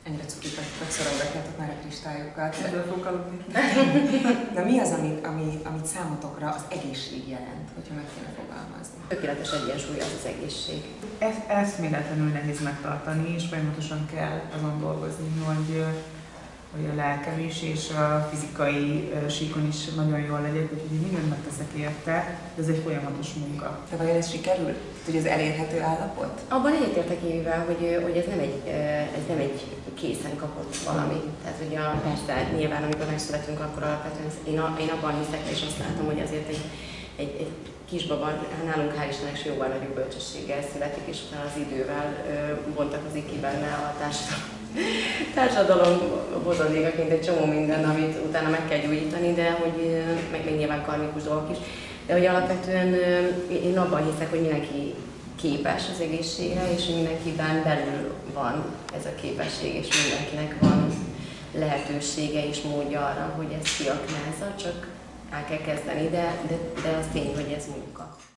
Ennyire cukik vagytok, szorongatjátok már a kristályukat. Ebből fogok aludni. Na mi az, amit számotokra az egészség jelent, hogyha meg kéne fogalmazni? Tökéletes egyensúly az egészség. Eszméletlenül nehéz megtartani, és folyamatosan kell azon dolgozni, hogy a lelkem is és a fizikai síkon is nagyon jól legyek, úgyhogy mindent megteszek érte, de ez egy folyamatos munka. De vajon ez sikerül? Hogy ez elérhető állapot? Abban egyetértek Évivel, hogy ez nem egy készen kapott valami. Tehát ugye persze nyilván amikor megszületünk, akkor alapvetően én abban hiszek, és azt látom, hogy azért egy kisbaba nálunk hál' Istennek jóval nagyobb bölcsességgel születik, és utána az idővel bontakozik ki benne a társadalom hozadékaként egy csomó minden, amit utána meg kell gyógyítani, de hogy meg még nyilván karmikus dolgok is. De hogy alapvetően én abban hiszek, hogy mindenki képes az egészségre, és hogy mindenkiben belül van ez a képesség, és mindenkinek van lehetősége és módja arra, hogy ezt kiaknázza, csak el kell kezdeni, de az tény, hogy ez munka.